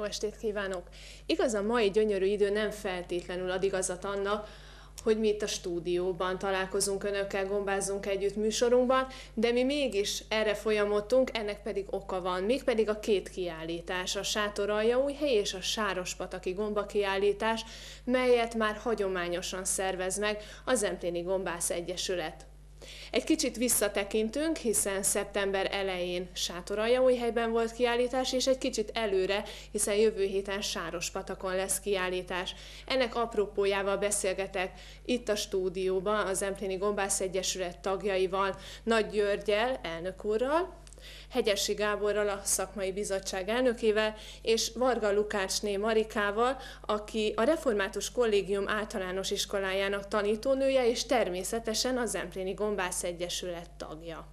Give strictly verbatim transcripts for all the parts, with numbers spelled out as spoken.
estét kívánok! Igaz, a mai gyönyörű idő nem feltétlenül ad igazat annak, hogy mi itt a stúdióban találkozunk önökkel, gombázunk együtt műsorunkban, de mi mégis erre folyamodtunk, ennek pedig oka van, mégpedig a két kiállítás, a Sátoraljaújhely és a Sárospataki Gomba kiállítás, melyet már hagyományosan szervez meg a Zempléni Gombász Egyesület. Egy kicsit visszatekintünk, hiszen szeptember elején Sátoraljaújhelyben volt kiállítás, és egy kicsit előre, hiszen jövő héten Sárospatakon lesz kiállítás. Ennek apropójával beszélgetek itt a stúdióban a Zempléni Gombász Egyesület tagjaival, Nagy Györggyel, elnök úrral, Hegyesi Gáborral, a szakmai bizottság elnökével, és Varga Lukácsné Marikával, aki a Református Kollégium általános iskolájának tanítónője, és természetesen a Zempléni Gombász Egyesület tagja.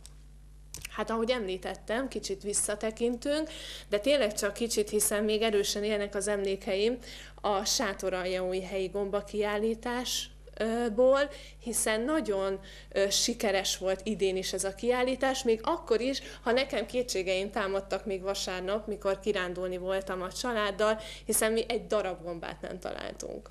Hát ahogy említettem, kicsit visszatekintünk, de tényleg csak kicsit, hiszen még erősen élnek az emlékeim a Sátoraljaújhelyi gomba kiállítás, ból, hiszen nagyon ö, sikeres volt idén is ez a kiállítás, még akkor is, ha nekem kétségeim támadtak még vasárnap, mikor kirándulni voltam a családdal, hiszen mi egy darab gombát nem találtunk.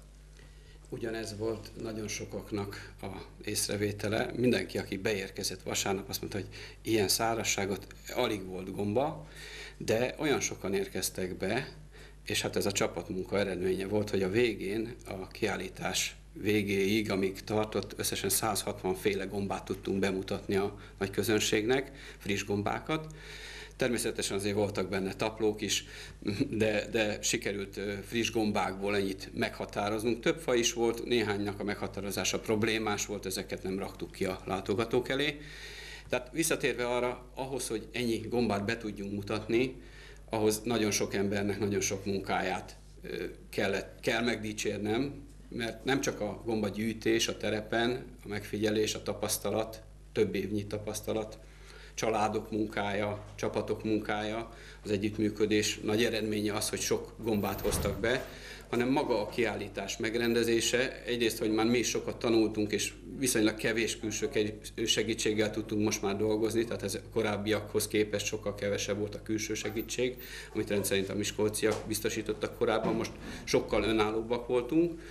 Ugyanez volt nagyon sokaknak a észrevétele. Mindenki, aki beérkezett vasárnap, azt mondta, hogy ilyen szárazságot alig volt gomba, de olyan sokan érkeztek be, és hát ez a csapatmunka eredménye volt, hogy a végén, a kiállítás végéig, amíg tartott, összesen száz hatvan féle gombát tudtunk bemutatni a nagy közönségnek, friss gombákat. Természetesen azért voltak benne taplók is, de, de sikerült friss gombákból ennyit meghatároznunk. Több faj is volt, néhánynak a meghatározása problémás volt, ezeket nem raktuk ki a látogatók elé. Tehát visszatérve arra, ahhoz, hogy ennyi gombát be tudjunk mutatni, ahhoz nagyon sok embernek nagyon sok munkáját kellett, kell megdicsérnem, mert nem csak a gombagyűjtés a terepen, a megfigyelés, a tapasztalat, több évnyi tapasztalat, családok munkája, csapatok munkája, az együttműködés nagy eredménye az, hogy sok gombát hoztak be, hanem maga a kiállítás megrendezése. Egyrészt, hogy már mi is sokat tanultunk, és viszonylag kevés külső segítséggel tudtunk most már dolgozni, tehát ez a korábbiakhoz képest sokkal kevesebb volt a külső segítség, amit rendszerint a miskolciak biztosítottak korábban, most sokkal önállóbbak voltunk,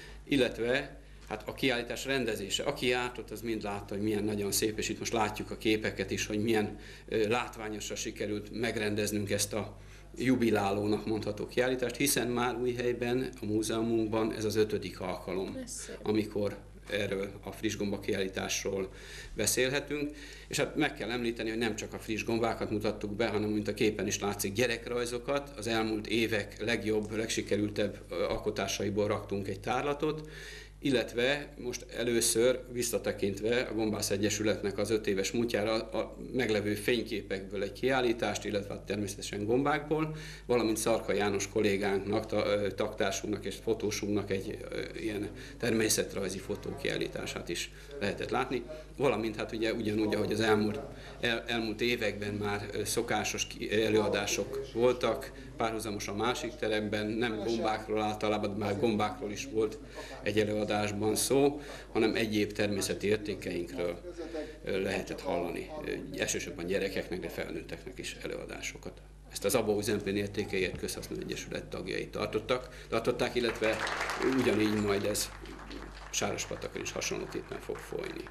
illetve hát a kiállítás rendezése. Aki járt ott, az mind látta, hogy milyen nagyon szép, és itt most látjuk a képeket is, hogy milyen látványosra sikerült megrendeznünk ezt a jubilálónak mondható kiállítást, hiszen már Újhelyben, a múzeumunkban ez az ötödik alkalom, amikor erről a friss gomba kiállításról beszélhetünk. És hát meg kell említeni, hogy nem csak a friss gombákat mutattuk be, hanem mint a képen is látszik, gyerekrajzokat, az elmúlt évek legjobb, legsikerültebb alkotásaiból raktunk egy tárlatot, illetve most először visszatekintve a Gombász Egyesületnek az öt éves múltjára a meglevő fényképekből egy kiállítást, illetve természetesen gombákból, valamint Szarka János kollégánknak, taktársunknak és fotósunknak egy ilyen természetrajzi fotókiállítását is lehetett látni, valamint hát ugye ugyanúgy, ahogy az elmúlt, el, elmúlt években már szokásos előadások voltak, párhuzamos a másik teremben, nem gombákról általában, már gombákról is volt egy előadásban szó, hanem egyéb természeti értékeinkről lehetett hallani, elsősorban gyerekeknek, de felnőtteknek is előadásokat. Ezt az Abaúj Zempléni Értékeiért Közhasznú Egyesület tagjai tartottak, tartották, illetve ugyanígy majd ez Sárospatakon is hasonlóképpen fog folyni.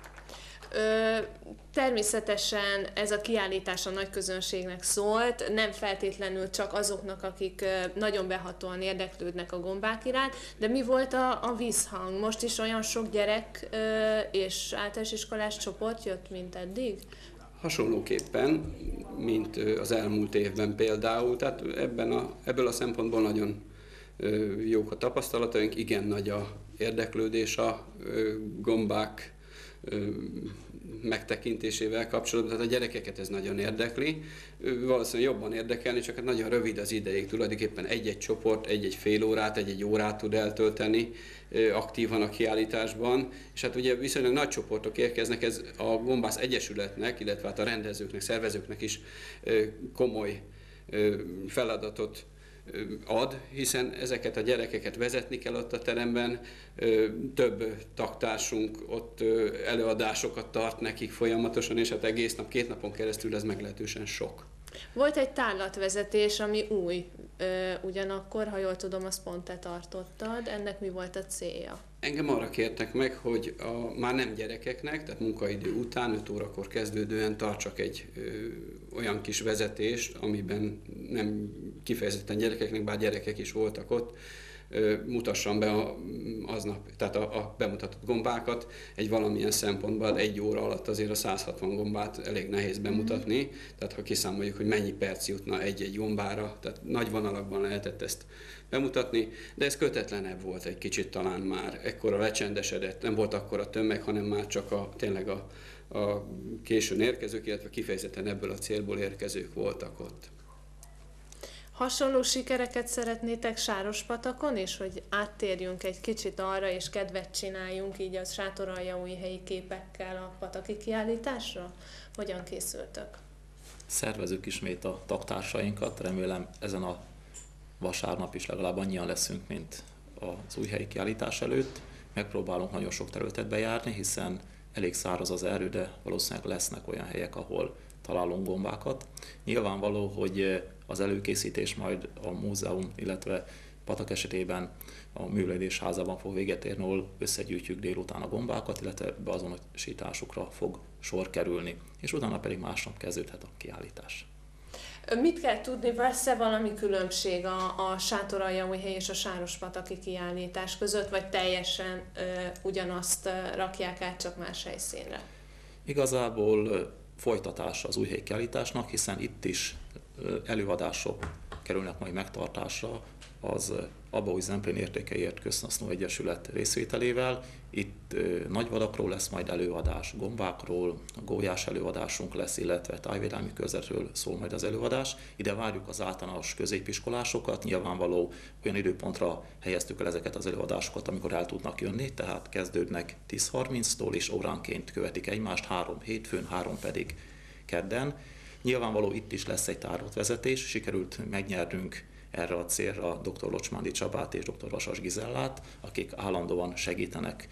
Ö, természetesen ez a kiállítás a nagy közönségnek szólt, nem feltétlenül csak azoknak, akik nagyon behatóan érdeklődnek a gombák iránt, de mi volt a, a vízhang? Most is olyan sok gyerek ö, és általános iskolás csoport jött, mint eddig? Hasonlóképpen, mint az elmúlt évben például, tehát ebben a, ebből a szempontból nagyon jók a tapasztalataink, igen nagy a érdeklődés a gombák megtekintésével kapcsolatban, tehát a gyerekeket ez nagyon érdekli. Valószínűleg jobban érdekelni, csak hát nagyon rövid az ideig, tulajdonképpen egy-egy csoport, egy-egy fél órát, egy-egy órát tud eltölteni aktívan a kiállításban, és hát ugye viszonylag nagy csoportok érkeznek, ez a Gombász Egyesületnek, illetve hát a rendezőknek, szervezőknek is komoly feladatot ad, hiszen ezeket a gyerekeket vezetni kell ott a teremben, több taktársunk ott előadásokat tart nekik folyamatosan, és hát egész nap, két napon keresztül ez meglehetősen sok. Volt egy tárlatvezetés, ami új, Ö, ugyanakkor, ha jól tudom, azt pont te tartottad. Ennek mi volt a célja? Engem arra kértek meg, hogy a, már nem gyerekeknek, tehát munkaidő után, öt órakor kezdődően tartsak egy ö, olyan kis vezetést, amiben nem kifejezetten gyerekeknek, bár gyerekek is voltak ott, ö, mutassam be a, aznap, tehát a, a bemutatott gombákat. Egy valamilyen szempontból egy óra alatt azért a száz hatvan gombát elég nehéz bemutatni, mm. tehát ha kiszámoljuk, hogy mennyi perc jutna egy-egy gombára, tehát nagy vonalakban lehetett ezt bemutatni, de ez kötetlenebb volt egy kicsit talán már, ekkora lecsendesedett, nem volt akkora tömeg, hanem már csak a, tényleg a, a későn érkezők, illetve kifejezetten ebből a célból érkezők voltak ott. Hasonló sikereket szeretnétek Sárospatakon is, hogy áttérjünk egy kicsit arra, és kedvet csináljunk így a sátoraljaújhelyi képekkel a pataki kiállításra? Hogyan készültök? Szervezzük ismét a tagtársainkat, remélem ezen a vasárnap is legalább annyian leszünk, mint az újhelyi kiállítás előtt. Megpróbálunk nagyon sok területet bejárni, hiszen elég száraz az erő, de valószínűleg lesznek olyan helyek, ahol találunk gombákat. Nyilvánvaló, hogy az előkészítés majd a múzeum, illetve Patak esetében a Művelődés Házában fog véget érni, ahol összegyűjtjük délután a gombákat, illetve beazonosításukra fog sor kerülni, és utána pedig másnap kezdődhet a kiállítás. Mit kell tudni, lesz-e valami különbség a, a Sátoraljaújhely és a Sárospataki kiállítás között, vagy teljesen ö, ugyanazt ö, rakják át, csak más helyszínre? Igazából ö, folytatás az újhelyi kiállításnak, hiszen itt is ö, előadások kerülnek majd megtartásra az Abaúj Zemplén Értékeiért Közhasznú Egyesület részvételével. Itt ö, nagyvadakról lesz majd előadás, gombákról, gólyás előadásunk lesz, illetve tájvédelmi körzetről szól majd az előadás. Ide várjuk az általános középiskolásokat, nyilvánvaló olyan időpontra helyeztük el ezeket az előadásokat, amikor el tudnak jönni, tehát kezdődnek tíz harminctól és óránként követik egymást, három hétfőn, három pedig kedden. Nyilvánvaló itt is lesz egy tárlatvezetés, sikerült megnyernünk erre a célra dr. Locsmándi Csabát és dr. Vasas Gizellát, akik állandóan segítenek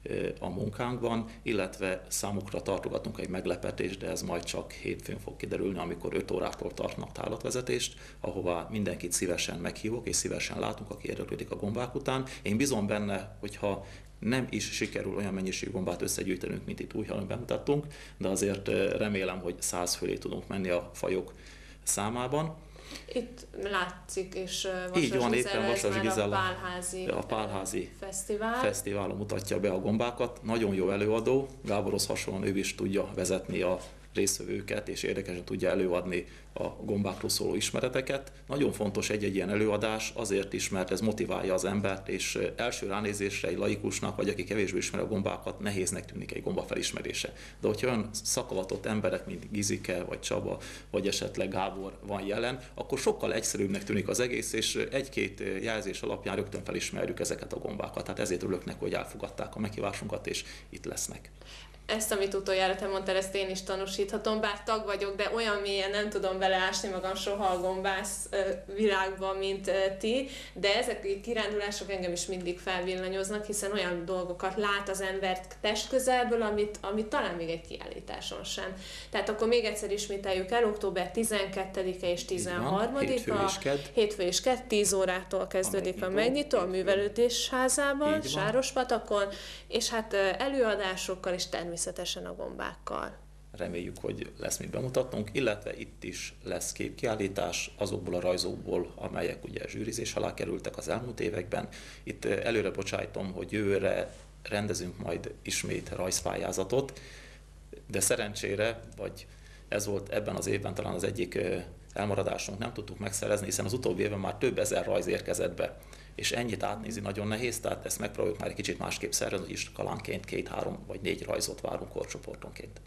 a munkánkban, illetve számukra tartogatunk egy meglepetést, de ez majd csak hétfőn fog kiderülni, amikor öt órától tartnak tárlatvezetést, ahová mindenkit szívesen meghívok és szívesen látunk, aki érdeklődik a gombák után. Én bízom benne, hogyha nem is sikerül olyan mennyiségű gombát összegyűjtenünk, mint itt Újhalon bemutattunk, de azért remélem, hogy száz fölé tudunk menni a fajok számában. Itt látszik, és Vasas Így van, Gizella, éppen Vasas Gizella, a Pálházi, a Pálházi fesztivál. fesztiválon mutatja be a gombákat. Nagyon jó előadó, Gáborhoz hasonlóan ő is tudja vezetni a résztvevőket, és érdekesen tudja előadni a gombákról szóló ismereteket. Nagyon fontos egy-egy ilyen előadás azért is, mert ez motiválja az embert, és első ránézésre egy laikusnak, vagy aki kevésbé ismeri a gombákat, nehéznek tűnik egy gomba felismerése. De hogyha olyan szakavatott emberek, mint Gizike, vagy Csaba, vagy esetleg Gábor van jelen, akkor sokkal egyszerűbbnek tűnik az egész, és egy-két jelzés alapján rögtön felismerjük ezeket a gombákat. Tehát ezért örülök neki, hogy elfogadták a meghívásunkat, és itt lesznek. Ezt, amit utoljára te mondtál, ezt én is tanúsíthatom, bár tag vagyok, de olyan mélyen nem tudom beleásni magam soha a gombász világban, mint ti, de ezek a kirándulások engem is mindig felvillanyoznak, hiszen olyan dolgokat lát az ember testközelből, amit, amit talán még egy kiállításon sem. Tehát akkor még egyszer ismételjük el, október tizenkettedike és tizenharmadika, hétfő és kedd, hétfő és kedd, tíz órától kezdődik a megnyitó, a Művelődés Házában, Sárospatakon, és hát előadásokkal és természetesen természetesen a gombákkal. Reméljük, hogy lesz mit bemutatnunk, illetve itt is lesz képkiállítás azokból a rajzokból, amelyek ugye zsűrizés alá kerültek az elmúlt években. Itt előre bocsájtom, hogy jövőre rendezünk majd ismét rajzpályázatot, de szerencsére, vagy ez volt ebben az évben talán az egyik elmaradásunk, nem tudtuk megszerezni, hiszen az utóbbi évben már több ezer rajz érkezett be. És ennyit átnézni nagyon nehéz, tehát ezt megpróbáljuk már egy kicsit másképp szervezni, hogy iskolánként két-három vagy négy rajzot várunk korcsoportonként.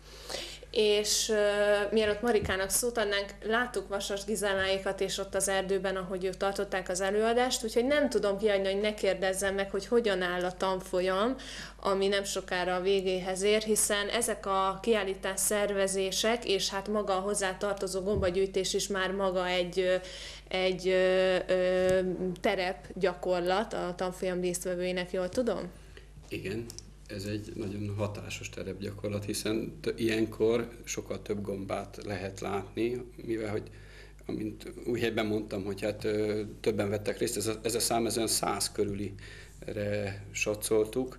És uh, mielőtt Marikának szót adnánk, láttuk Vasas Gizelláékat és ott az erdőben, ahogy ők tartották az előadást, úgyhogy nem tudom kiadni, hogy ne kérdezzem meg, hogy hogyan áll a tanfolyam, ami nem sokára a végéhez ér, hiszen ezek a kiállítás szervezések, és hát maga a hozzá tartozó gombagyűjtés is már maga egy, egy ö, ö, terep gyakorlat a tanfolyam résztvevőinek, jól tudom? Igen. Ez egy nagyon hatásos terepgyakorlat, hiszen ilyenkor sokkal több gombát lehet látni, mivel hogy amint Újhelyben mondtam, hogy hát többen vettek részt, ez a, ez a szám ez olyan száz körülire satszoltuk.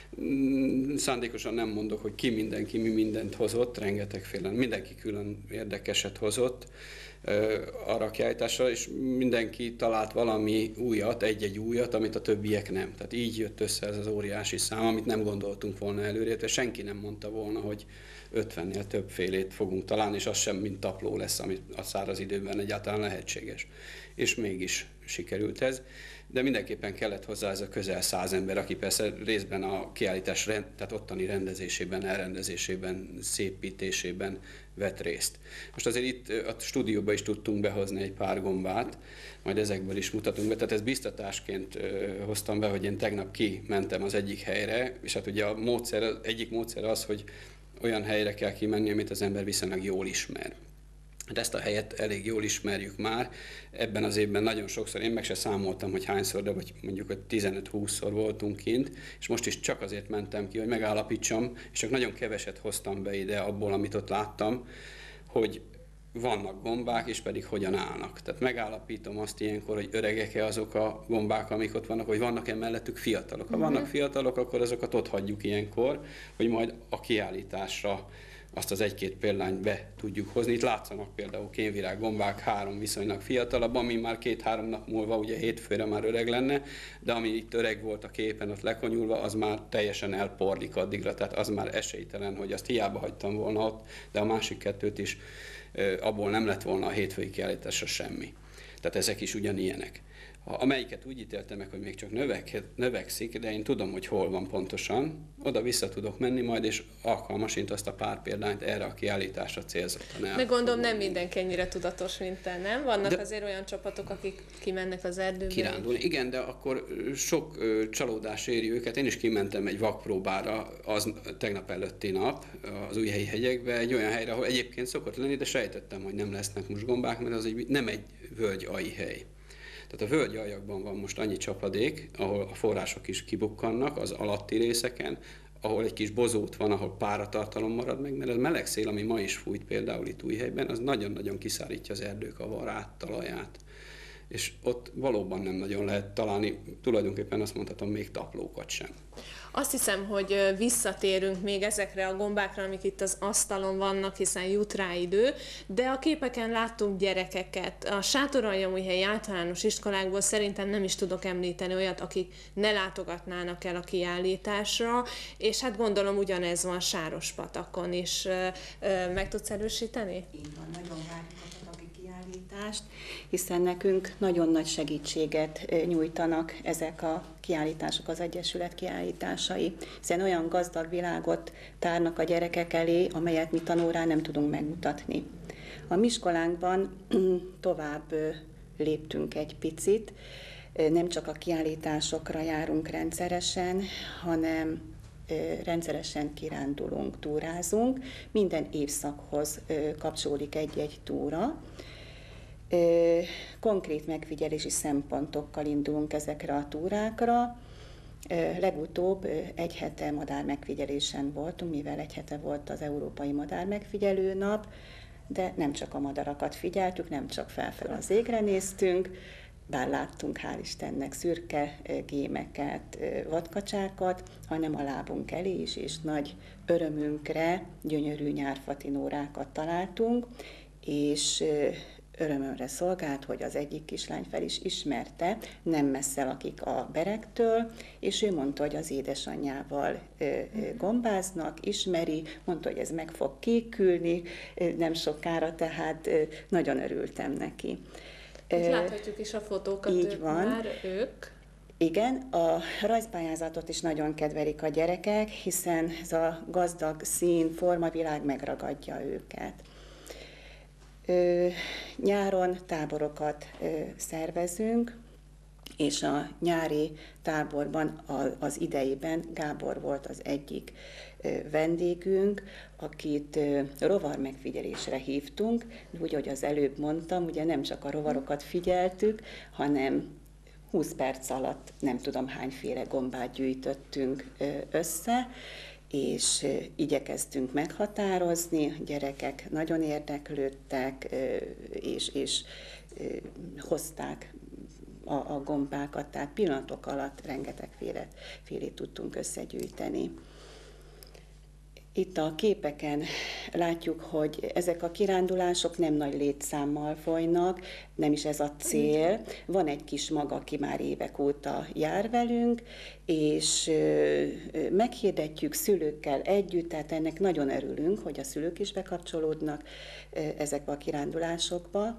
Szándékosan nem mondok, hogy ki mindenki mi mindent hozott, rengetegféle, mindenki külön érdekeset hozott arra a kiállításra, és mindenki talált valami újat, egy-egy újat, amit a többiek nem. Tehát így jött össze ez az óriási szám, amit nem gondoltunk volna előre, de senki nem mondta volna, hogy ötvennél többfélét fogunk találni, és az sem mint tapló lesz, ami a száraz időben egyáltalán lehetséges. És mégis sikerült ez. De mindenképpen kellett hozzá ez a közel száz ember, aki persze részben a kiállítás rend, tehát ottani rendezésében, elrendezésében, szépítésében vett részt. Most azért itt a stúdióba is tudtunk behozni egy pár gombát, majd ezekből is mutatunk be. Tehát ez biztatásként hoztam be, hogy én tegnap kimentem az egyik helyre, és hát ugye a módszer, az egyik módszer az, hogy olyan helyre kell kimenni, amit az ember viszonylag jól ismer. De ezt a helyet elég jól ismerjük már. Ebben az évben nagyon sokszor, én meg se számoltam, hogy hányszor, de vagy mondjuk, hogy tizenöt-húszszor voltunk kint, és most is csak azért mentem ki, hogy megállapítsam, és csak nagyon keveset hoztam be ide abból, amit ott láttam, hogy vannak gombák, és pedig hogyan állnak. Tehát megállapítom azt ilyenkor, hogy öregek-e azok a gombák, amik ott vannak, hogy vannak-e mellettük fiatalok. Ha vannak fiatalok, akkor azokat ott hagyjuk ilyenkor, hogy majd a kiállításra azt az egy-két példányt be tudjuk hozni. Itt látszanak például kénvirág gombák, három viszonylag fiatalabb, ami már két-három nap múlva, ugye hétfőre már öreg lenne, de ami itt öreg volt a képen, ott lekonyulva, az már teljesen elporlik addigra, tehát az már esélytelen, hogy azt hiába hagytam volna ott, de a másik kettőt is abból nem lett volna a hétfői kiállításra semmi. Tehát ezek is ugyanilyenek. Amelyiket úgy ítéltem meg, hogy még csak növek, növekszik, de én tudom, hogy hol van pontosan, oda vissza tudok menni majd, és alkalmasint azt a pár példányt erre a kiállításra célzottan el. De gondolom nem mindenki ennyire tudatos, mint te, nem? Vannak de azért olyan csapatok, akik kimennek az erdőbe. Kirándulni. Igen, de akkor sok ö, csalódás éri őket. Én is kimentem egy vakpróbára az tegnap előtti nap az Újhelyi hegyekbe, egy olyan helyre, ahol egyébként szokott lenni, de sejtettem, hogy nem lesznek most gombák, mert az egy, nem egy völgy-ai hely. Tehát a völgyaljakban van most annyi csapadék, ahol a források is kibukkannak az alatti részeken, ahol egy kis bozót van, ahol páratartalom marad meg, mert a meleg szél, ami ma is fújt például itt Újhelyben, az nagyon-nagyon kiszárítja az erdők a varát, talaját. És ott valóban nem nagyon lehet találni, tulajdonképpen azt mondhatom, még taplókat sem. Azt hiszem, hogy visszatérünk még ezekre a gombákra, amik itt az asztalon vannak, hiszen jut rá idő, de a képeken láttunk gyerekeket. A Sátoraljamújhelyi általános iskolákból szerintem nem is tudok említeni olyat, akik ne látogatnának el a kiállításra, és hát gondolom ugyanez van Sárospatakon is. Meg tudsz erősíteni? Így van, nagyon várjuk a pataki kiállítást, hiszen nekünk nagyon nagy segítséget nyújtanak ezek a kiállítások, az Egyesület kiállításai, hiszen olyan gazdag világot tárnak a gyerekek elé, amelyet mi tanórán nem tudunk megmutatni. A mi iskolánkban tovább léptünk egy picit, nem csak a kiállításokra járunk rendszeresen, hanem rendszeresen kirándulunk, túrázunk, minden évszakhoz kapcsolódik egy-egy túra. Konkrét megfigyelési szempontokkal indulunk ezekre a túrákra. Legutóbb egy hete madár megfigyelésen voltunk, mivel egy hete volt az Európai Madár Megfigyelő Nap, de nem csak a madarakat figyeltük, nem csak felfelé az égre néztünk, bár láttunk, hál' Istennek, szürke gémeket, vadkacsákat, hanem a lábunk elé is, és nagy örömünkre gyönyörű nyárfatinórákat találtunk, és örömömre szolgált, hogy az egyik kislány fel is ismerte, nem messze lakik a Beregtől, és ő mondta, hogy az édesanyjával gombáznak, ismeri, mondta, hogy ez meg fog kékülni nem sokára, tehát nagyon örültem neki. Itt láthatjuk is a fotókat, így van. Már ők. Igen, a rajzpályázatot is nagyon kedvelik a gyerekek, hiszen ez a gazdag szín, formavilág megragadja őket. Ö, nyáron táborokat ö, szervezünk, és a nyári táborban a, az idejében Gábor volt az egyik ö, vendégünk, akit ö, rovar megfigyelésre hívtunk, úgy, ahogy az előbb mondtam, ugye nem csak a rovarokat figyeltük, hanem húsz perc alatt nem tudom hányféle gombát gyűjtöttünk össze, és igyekeztünk meghatározni, a gyerekek nagyon érdeklődtek, és, és hozták a, a gombákat, tehát pillanatok alatt rengetegféle félét tudtunk összegyűjteni. Itt a képeken látjuk, hogy ezek a kirándulások nem nagy létszámmal folynak, nem is ez a cél. Van egy kis mag, aki már évek óta jár velünk, és meghirdetjük szülőkkel együtt, tehát ennek nagyon örülünk, hogy a szülők is bekapcsolódnak ezekbe a kirándulásokba,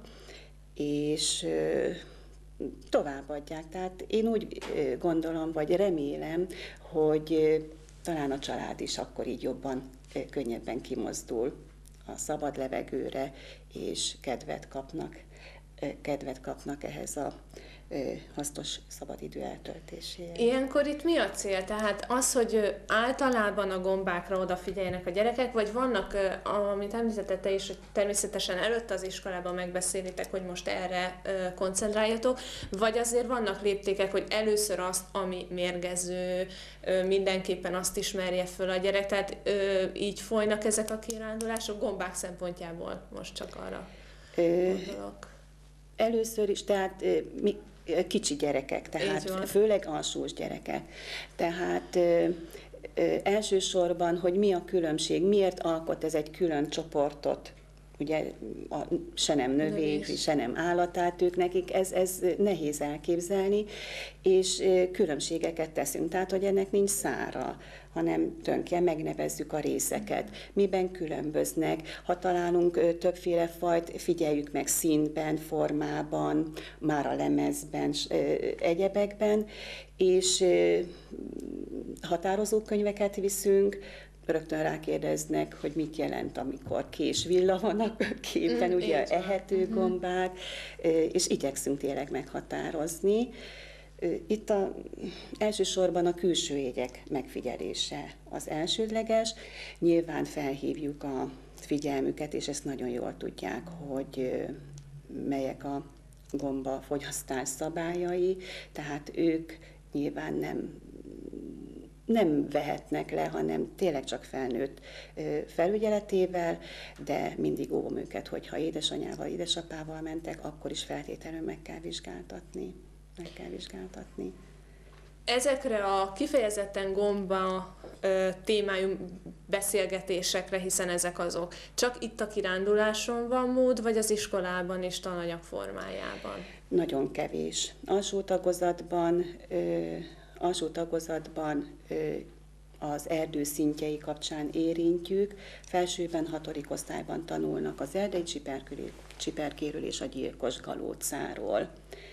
és továbbadják. Tehát én úgy gondolom, vagy remélem, hogy talán a család is akkor így jobban, könnyebben kimozdul a szabad levegőre, és kedvet kapnak, kedvet kapnak ehhez a hasznos szabadidő eltöltéséhez. Ilyenkor itt mi a cél? Tehát az, hogy általában a gombákra odafigyeljenek a gyerekek, vagy vannak, amit említetted te is, hogy természetesen előtte az iskolában megbeszélitek, hogy most erre koncentráljatok, vagy azért vannak léptékek, hogy először azt, ami mérgező, mindenképpen azt ismerje föl a gyerek, tehát így folynak ezek a kirándulások gombák szempontjából, most csak arra gondolok. Először is, tehát mi kicsi gyerekek, tehát főleg alsós gyerekek. Tehát ö, ö, elsősorban, hogy mi a különbség, miért alkot ez egy külön csoportot, ugye a, se nem növény, se nem állatát ők nekik, ez, ez nehéz elképzelni, és ö, különbségeket teszünk, tehát hogy ennek nincs szára, hanem tönke megnevezzük a részeket. Miben különböznek? Ha találunk ö, többféle fajt, figyeljük meg színben, formában, már a lemezben, ö, egyebekben, és ö, határozókönyveket viszünk, rögtön rákérdeznek, hogy mit jelent, amikor késvilla van a képen, mm, ugye ehető gombák, és igyekszünk tényleg meghatározni. Itt a, elsősorban a külső jegyek megfigyelése az elsődleges. Nyilván felhívjuk a figyelmüket, és ezt nagyon jól tudják, hogy melyek a gomba fogyasztás szabályai, tehát ők nyilván nem nem vehetnek le, hanem tényleg csak felnőtt felügyeletével, de mindig óvom őket, hogyha édesanyával, édesapával mentek, akkor is feltétlenül meg kell vizsgáltatni. Meg kell vizsgáltatni. Ezekre a kifejezetten gomba ö, témájú beszélgetésekre, hiszen ezek azok, csak itt a kiránduláson van mód, vagy az iskolában is tananyag formájában? Nagyon kevés. Alsó tagozatban, ö, alsó tagozatban ö, az erdő szintjei kapcsán érintjük, felsőben, hatodik osztályban tanulnak az erdei csiperkéről és a gyilkos galócáról.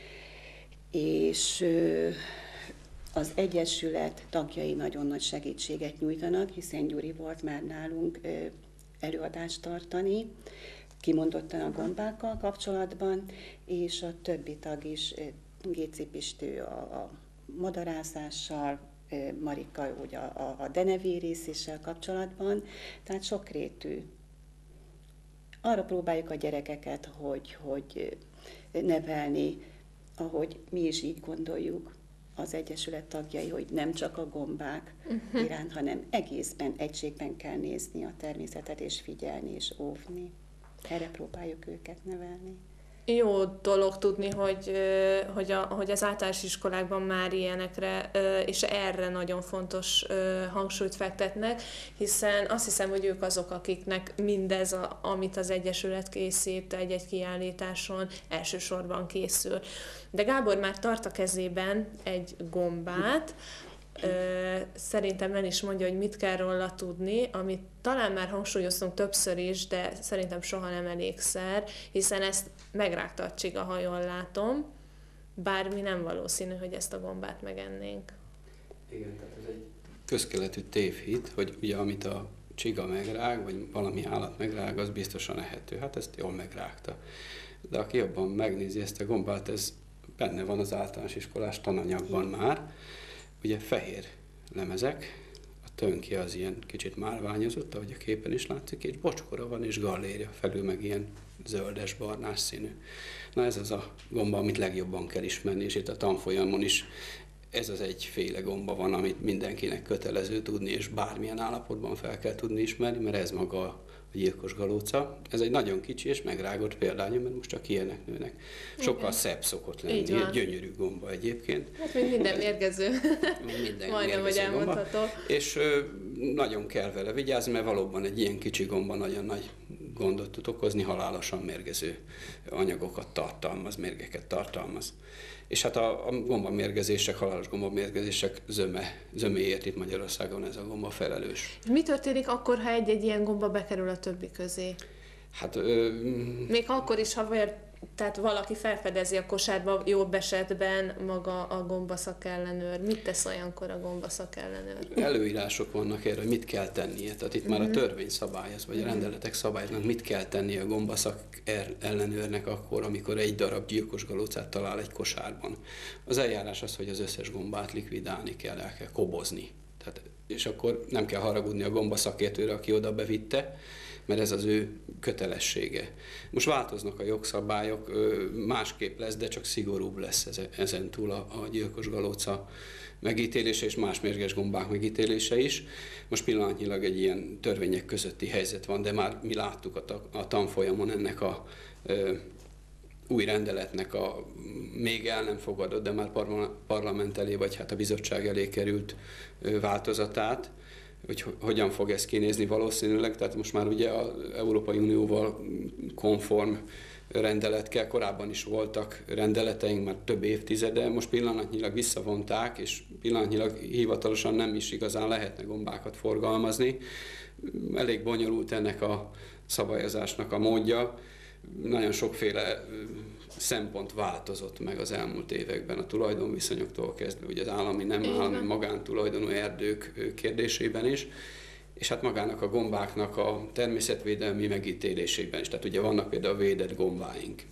És ö, az Egyesület tagjai nagyon nagy segítséget nyújtanak, hiszen Gyuri volt már nálunk ö, előadást tartani, kimondottan a gombákkal kapcsolatban, és a többi tag is, Géci Pistő a, a madarászással, Marika ugye a, a denevérészéssel kapcsolatban, tehát sokrétű. Arra próbáljuk a gyerekeket, hogy, hogy nevelni, ahogy mi is így gondoljuk, az Egyesület tagjai, hogy nem csak a gombák uh-huh. iránt, hanem egészben, egységben kell nézni a természetet, és figyelni, és óvni. Erre próbáljuk őket nevelni. Jó dolog tudni, hogy, hogy, a, hogy az általános iskolákban már ilyenekre, és erre nagyon fontos hangsúlyt fektetnek, hiszen azt hiszem, hogy ők azok, akiknek mindez, a, amit az Egyesület készít egy-egy kiállításon, elsősorban készül. De Gábor már tart a kezében egy gombát, szerintem el is mondja, hogy mit kell róla tudni, amit talán már hangsúlyoztunk többször is, de szerintem soha nem elégszer, hiszen ezt megrágta a csiga, ha jól látom, bármi nem valószínű, hogy ezt a gombát megennénk. Igen, tehát ez egy közkeletű tévhit, hogy ugye amit a csiga megrág, vagy valami állat megrág, az biztosan ehető. Hát ezt jól megrágta. De aki jobban megnézi ezt a gombát, ez benne van az általános iskolás tananyagban már. Ugye fehér lemezek, a tönkje az ilyen kicsit márványozott, ahogy a képen is látszik, és bocskora van, és gallérja felül meg ilyen zöldes, barnás színű. Na ez az a gomba, amit legjobban kell ismerni, és itt a tanfolyamon is ez az egyféle gomba van, amit mindenkinek kötelező tudni, és bármilyen állapotban fel kell tudni ismerni, mert ez maga a gyilkos galóca. Ez egy nagyon kicsi és megrágott példánya, mert most csak ilyenek nőnek. Sokkal Igen. szebb szokott lenni, gyönyörű gomba egyébként. Hát még minden mérgező. Minden Majdnem, hogy elmondható. És ö, nagyon kell vele vigyázni, mert valóban egy ilyen kicsi gomba nagyon nagy gondot tud okozni, halálosan mérgező anyagokat tartalmaz, mérgeket tartalmaz. És hát a, a gombamérgezések, halálos gombamérgezések zöme, zöméért itt Magyarországon ez a gomba felelős. Mi történik akkor, ha egy-egy ilyen gomba bekerül a többi közé? Hát... Ö, Még akkor is, ha vér, tehát valaki felfedezi a kosárba jobb esetben maga a gombaszakellenőr. Mit tesz olyankor a gombaszakellenőr? Előírások vannak erre, hogy mit kell tennie. Tehát itt mm-hmm. már a törvény szabályoz, vagy a rendeletek szabályoznak, mit kell tennie a gombaszakellenőrnek akkor, amikor egy darab gyilkos galócát talál egy kosárban. Az eljárás az, hogy az összes gombát likvidálni kell, el kell kobozni. Tehát, és akkor nem kell haragudni a gombaszakértőre, aki oda bevitte, mert ez az ő kötelessége. Most változnak a jogszabályok, másképp lesz, de csak szigorúbb lesz ezen túl a, a gyilkos galóca megítélése és más mérges gombák megítélése is. Most pillanatnyilag egy ilyen törvények közötti helyzet van, de már mi láttuk a, a tanfolyamon ennek a ö, új rendeletnek a még el nem fogadott, de már parlament elé, vagy hát a bizottság elé került ö, változatát, hogy hogyan fog ez kinézni valószínűleg, tehát most már ugye az Európai Unióval konform rendelet kell, korábban is voltak rendeleteink, már több évtizede, most pillanatnyilag visszavonták, és pillanatnyilag hivatalosan nem is igazán lehetne gombákat forgalmazni. Elég bonyolult ennek a szabályozásnak a módja, nagyon sokféle szempont változott meg az elmúlt években a tulajdonviszonyoktól kezdve, ugye az állami, nem állami, magántulajdonú erdők kérdésében is, és hát magának a gombáknak a természetvédelmi megítélésében is. Tehát ugye vannak például védett gombáink.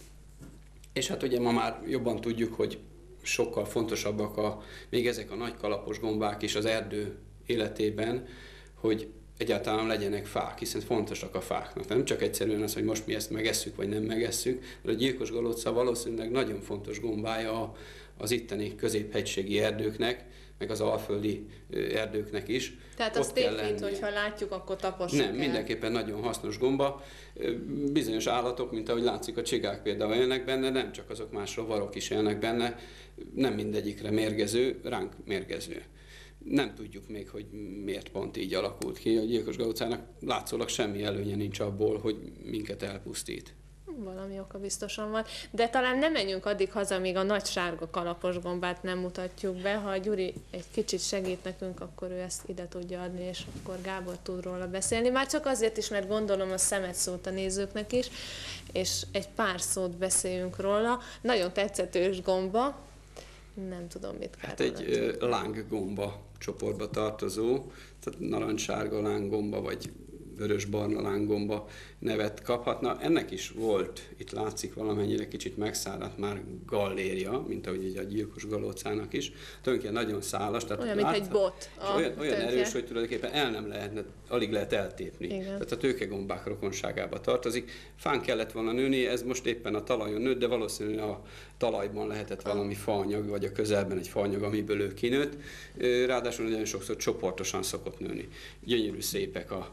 És hát ugye ma már jobban tudjuk, hogy sokkal fontosabbak a, még ezek a nagy kalapos gombák is az erdő életében, hogy egyáltalán legyenek fák, hiszen fontosak a fáknak. Nem csak egyszerűen az, hogy most mi ezt megesszük, vagy nem megesszük, mert a gyilkos galóca valószínűleg nagyon fontos gombája az itteni középhegységi erdőknek, meg az alföldi erdőknek is. Tehát azt tévét, hogyha látjuk, akkor tapossuk Nem, el. Mindenképpen nagyon hasznos gomba. Bizonyos állatok, mint ahogy látszik, a csigák például élnek benne, nem csak azok, más rovarok is élnek benne, nem mindegyikre mérgező, ránk mérgező. Nem tudjuk még, hogy miért pont így alakult ki. A gyilkos galócának látszólag semmi előnye nincs abból, hogy minket elpusztít. Valami oka biztosan van. De talán nem menjünk addig haza, míg a nagy sárga kalapos gombát nem mutatjuk be. Ha a Gyuri egy kicsit segít nekünk, akkor ő ezt ide tudja adni, és akkor Gábor tud róla beszélni. Már csak azért is, mert gondolom a szemet szót a nézőknek is, és egy pár szót beszéljünk róla. Nagyon tetszetős gomba. Nem tudom, mit kell. Hát egy ö, lánggomba csoportba tartozó, tehát narancssárga lánggomba, vagy vörös-barna lánggomba nevet kaphatna. Ennek is volt, itt látszik valamennyire kicsit megszáradt már gallérja, mint ahogy a gyilkos galócának is. Tönkje nagyon szálas. Tehát olyan, mint egy bot. Olyan, olyan erős, hogy tulajdonképpen el nem lehetne, alig lehet eltépni. Igen. Tehát a tőkegombák rokonságába tartozik. Fán kellett volna nőni, ez most éppen a talajon nőtt, de valószínűleg a talajban lehetett valami faanyag, vagy a közelben egy faanyag, amiből ő kinőtt. Ráadásul nagyon sokszor csoportosan szokott nőni. Gyönyörű szépek a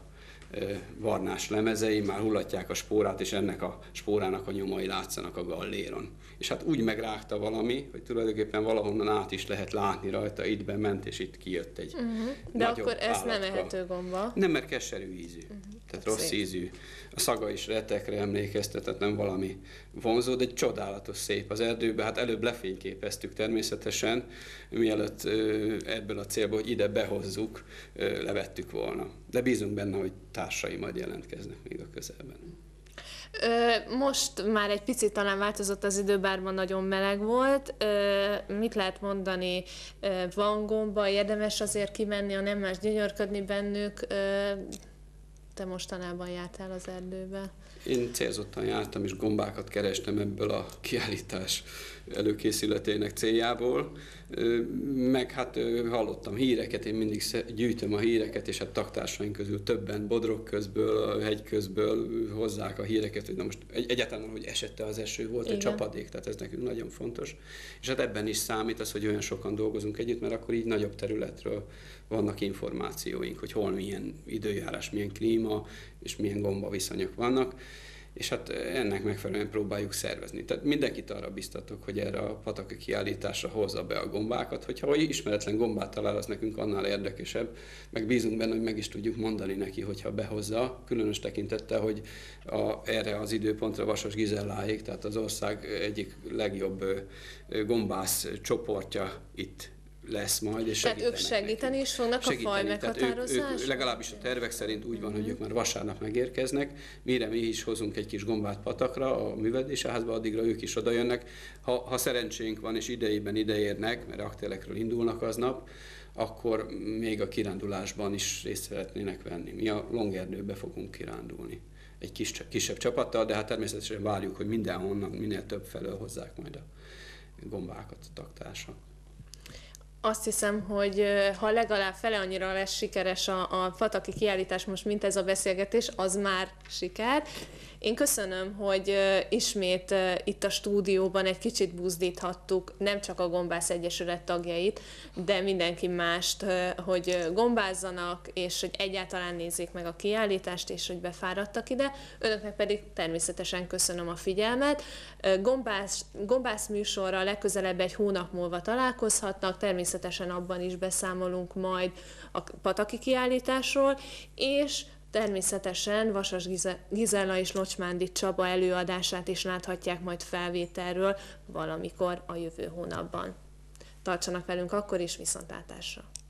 varnás lemezei, már hullatják a spórát, és ennek a spórának a nyomai látszanak a galléron. És hát úgy megrágta valami, hogy tulajdonképpen valahonnan át is lehet látni rajta, itt bement, és itt kijött egy uh-huh. De akkor ez nem ehető gomba? Nem, mert keserű ízű, uh-huh. tehát rossz szép. ízű. A szaga is retekre emlékeztet, tehát nem valami vonzó, de egy csodálatos szép az erdőben. Hát előbb lefényképeztük természetesen, mielőtt ebből a célból, hogy ide behozzuk, levettük volna. De bízunk benne, hogy társai majd jelentkeznek még a közelben. Most már egy picit talán változott az idő, bár ma nagyon meleg volt. Mit lehet mondani? Van gomba, érdemes azért kimenni, a nem más gyönyörködni bennük. Te mostanában jártál az erdőbe? Én célzottan jártam, és gombákat kerestem ebből a kiállítás előkészületének céljából, meg hát hallottam híreket, én mindig gyűjtöm a híreket, és hát taktársaink közül többen Bodrog közből, a hegy közből hozzák a híreket, hogy na most egyáltalán, hogy esette az eső, volt egy csapadék, tehát ez nekünk nagyon fontos. És hát ebben is számít az, hogy olyan sokan dolgozunk együtt, mert akkor így nagyobb területről vannak információink, hogy hol milyen időjárás, milyen klíma, és milyen gombaviszonyok vannak. És hát ennek megfelelően próbáljuk szervezni. Tehát mindenkit arra biztatok, hogy erre a pataki kiállításra hozza be a gombákat, hogyha ismeretlen gombát talál, az nekünk annál érdekesebb, meg bízunk benne, hogy meg is tudjuk mondani neki, hogyha behozza, különös tekintettel, hogy a, erre az időpontra Vasas Gizelláék, tehát az ország egyik legjobb gombász csoportja itt lesz majd, és tehát ők segíteni nekünk. Is fognak segíteni. A faj meghatározásban? Legalábbis a tervek szerint úgy van, uh-huh. hogy ők már vasárnap megérkeznek, mire mi is hozunk egy kis gombát patakra, a művelődésházba, addigra ők is oda jönnek. Ha, ha szerencsénk van, és idejében ideérnek, mert aktélekről indulnak aznap, akkor még a kirándulásban is részt szeretnének venni. Mi a Longerdőbe fogunk kirándulni egy kis, kisebb csapattal, de hát természetesen várjuk, hogy mindenhonnan, minél több felől hozzák majd a gombákat a taktársak. Azt hiszem, hogy ha legalább fele annyira lesz sikeres a, a pataki kiállítás most, mint ez a beszélgetés, az már siker. Én köszönöm, hogy ismét itt a stúdióban egy kicsit buzdíthattuk nem csak a Gombász Egyesület tagjait, de mindenki mást, hogy gombázzanak, és hogy egyáltalán nézzék meg a kiállítást, és hogy befáradtak ide. Önöknek pedig természetesen köszönöm a figyelmet. Gombász, gombász műsorral legközelebb egy hónap múlva találkozhatnak, természetesen abban is beszámolunk majd a pataki kiállításról, és természetesen Vasas Gizella és Locsmándi Csaba előadását is láthatják majd felvételről valamikor a jövő hónapban. Tartsanak velünk akkor is, viszontlátásra!